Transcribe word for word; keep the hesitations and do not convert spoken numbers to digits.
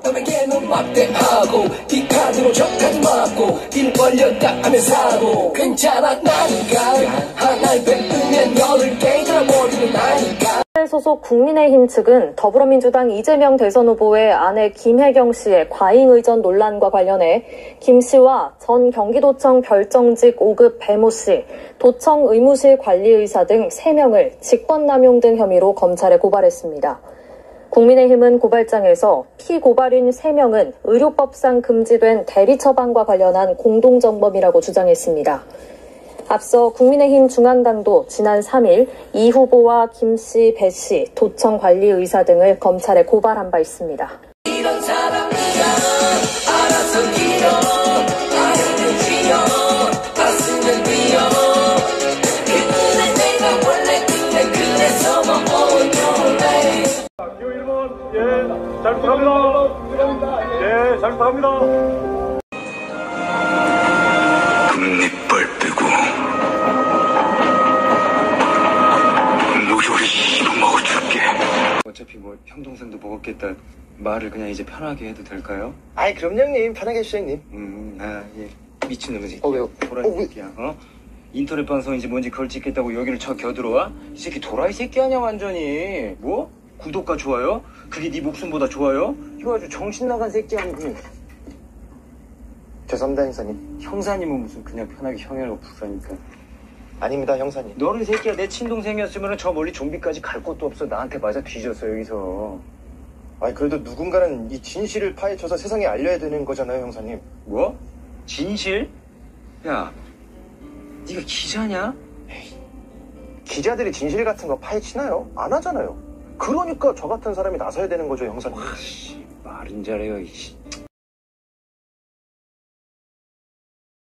남에게는 막대하고 네 카드로 적까지 맞고 일 벌렸다 하면 사고 괜찮아 나니까 하나를 뱉으면 너를 깨져버리는 나니까. 소속 국민의힘 측은 더불어민주당 이재명 대선 후보의 아내 김혜경 씨의 과잉 의전 논란과 관련해 김 씨와 전 경기도청 별정직 오 급 배모 씨, 도청 의무실 관리의사 등 세 명을 직권남용 등 혐의로 검찰에 고발했습니다. 국민의힘은 고발장에서 피고발인 세 명은 의료법상 금지된 대리처방과 관련한 공동정범이라고 주장했습니다. 앞서 국민의힘 중앙당도 지난 삼 일 이 후보와 김 씨, 배 씨, 도청 관리의사 등을 검찰에 고발한 바 있습니다. 이런 사람이야 알아서 기어 아이들 지어 가슴을 비어 그래 내가 원래 그래 그래서 먹어올래. 기호 일 번 예, 잘 부탁합니다. 예, 잘 부탁합니다. 금리빨 빼고 노조리 씹어먹어줄게. 어차피 뭐 형 동생도 먹었겠다. 말을 그냥 이제 편하게 해도 될까요? 아이 그럼요 형님, 편하게 해주세요 형님. 음, 아, 예. 미친놈이 새끼. 어, 왜요? 도라이 어, 왜? 새끼야, 어? 인터넷 방송인지 뭔지 그걸 찍겠다고 여기를 쳐 겨들어와? 이 새끼 도라이 새끼 아니야 완전히. 뭐? 구독과 좋아요? 그게 네 목숨보다 좋아요? 이거 아주 정신 나간 새끼 아니고. 죄송합니다 형사님. 형사님은 무슨 그냥 편하게 형이라고 부르니까. 아닙니다 형사님. 너는 새끼야 내 친동생이었으면 저 멀리 좀비까지 갈 곳도 없어. 나한테 맞아 뒤졌어 여기서. 아니 그래도 누군가는 이 진실을 파헤쳐서 세상에 알려야 되는 거잖아요 형사님. 뭐? 진실? 야, 네가 기자냐? 기자들이 진실 같은 거 파헤치나요? 안 하잖아요. 그러니까 저 같은 사람이 나서야 되는 거죠 형사님. 씨, 말은 잘해요. 이씨.